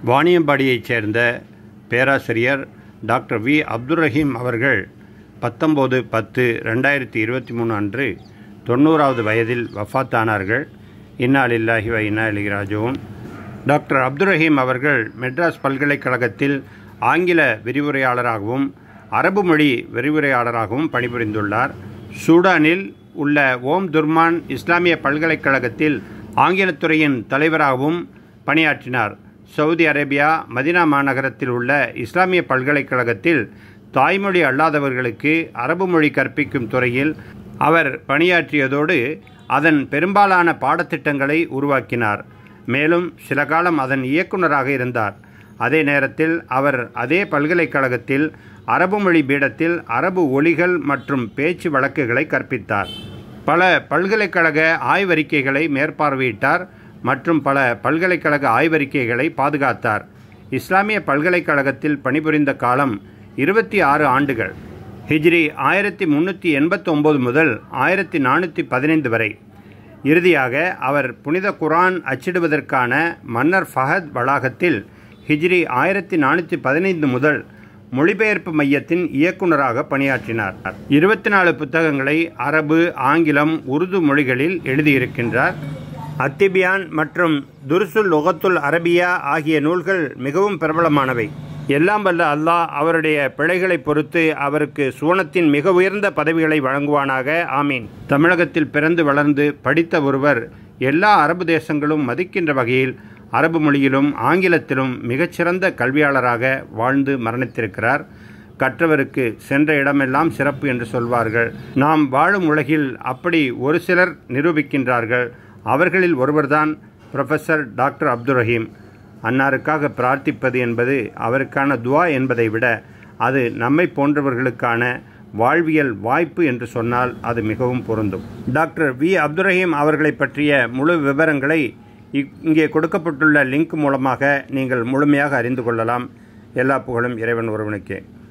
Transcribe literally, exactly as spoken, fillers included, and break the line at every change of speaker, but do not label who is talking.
வாணியம்பாடியைச் சேர்ந்த பேராசிரியர் doctor V Abdul Rahim அவர்கள் பத்தொம்போது பத்து ரெண்டாயிரத்தி இருபத்தி மூணு அன்று தொண்ணூறாவது வயதில் வஃபாத்தானார்கள். இன்னா லில்லாஹி வ இன்னா இலைஹி ராஜிஊன். டாக்டர் அப்துல் ரஹீம் அவர்கள் மெட்ராஸ் பல்கலைக்கழகத்தில் ஆங்கில விரிவுரையாளராகவும் அரபு மொழி விரிவுரையாளராகவும் பணிபுரிந்துள்ளார். சூடானில் உள்ள ஓம் துர்மான் இஸ்லாமிய பல்கலைக்கழகத்தில் ஆங்கிலத்துறையின் தலைவராகவும் பணியாற்றினார். சவுதி அரேபியா மதினா மாநகரத்தில் உள்ள இஸ்லாமிய பல்கலைக்கழகத்தில் தாய்மொழி அல்லாதவர்களுக்கு அரபு மொழி கற்பிக்கும் துறையில் அவர் பணியாற்றியதோடு அதன் பெரும்பாலான பாடத்திட்டங்களை உருவாக்கினார். மேலும் சில காலம் அதன் இயக்குநராக இருந்தார். அதே நேரத்தில் அவர் அதே பல்கலைக்கழகத்தில் அரபு மொழி பீடத்தில் அரபு ஒலிகள் மற்றும் பேச்சு வழக்குகளை கற்பித்தார். பல பல்கலைக்கழக ஆய்வறிக்கைகளை மேற்பார்வையிட்டார் மற்றும் பல பல்கலைக்கழக ஆய்வறிக்கைகளை பாதுகாத்தார். இஸ்லாமிய பல்கலைக்கழகத்தில் பணிபுரிந்த காலம் இருபத்தி ஆறு ஆண்டுகள். ஹிஜ்ரி ஆயிரத்தி முன்னூற்றி எண்பத்தி ஒம்பது முதல் ஆயிரத்தி நானூற்றி பதினைந்து வரை. இறுதியாக அவர் புனித குர்ஆன் அச்சிடுவதற்கான மன்னர் ஃபஹத் வளாகத்தில் ஹிஜ்ரி ஆயிரத்தி நானூற்றி பதினைந்து முதல் மொழிபெயர்ப்பு மையத்தின் இயக்குநராக பணியாற்றினார். இருபத்தி நாலு புத்தகங்களை அரபு, ஆங்கிலம், உருது மொழிகளில் எழுதியிருக்கின்றார். அத்திபியான் மற்றும் துருசுல் லுகத்துல் அரபியா ஆகிய நூல்கள் மிகவும் பிரபலமானவை. எல்லாம் வல்ல அல்லாஹ் அவருடைய பிழைகளை பொறுத்து அவருக்கு சுவனத்தின் மிக உயர்ந்த பதவிகளை வழங்குவானாக. ஆமீன். தமிழகத்தில் பிறந்து வளர்ந்து படித்த ஒருவர் எல்லா அரபு தேசங்களும் மதிக்கின்ற வகையில் அரபு மொழியிலும் ஆங்கிலத்திலும் மிகச்சிறந்த கல்வியாளராக வாழ்ந்து மரணித்திருக்கிறார். கற்றவருக்கு சென்ற இடமெல்லாம் சிறப்பு என்று சொல்வார்கள். நாம் வாழும் உலகில் அப்படி ஒரு சிலர் நிரூபிக்கின்றார்கள். அவர்களில் ஒருவர்தான் ப்ரொஃபஸர் டாக்டர் அப்துல் ரஹீம். அன்னாருக்காக பிரார்த்திப்பது என்பது அவருக்கான துவா என்பதை விட அது நம்மை போன்றவர்களுக்கான வாழ்வியல் வாய்ப்பு என்று சொன்னால் அது மிகவும் பொருந்தும். டாக்டர் வி அப்துல் ரஹீம் அவர்களை பற்றிய முழு விவரங்களை இங்கே கொடுக்கப்பட்டுள்ள லிங்க் மூலமாக நீங்கள் முழுமையாக அறிந்து கொள்ளலாம். எல்லா புகழும் இறைவன் ஒருவனுக்கே.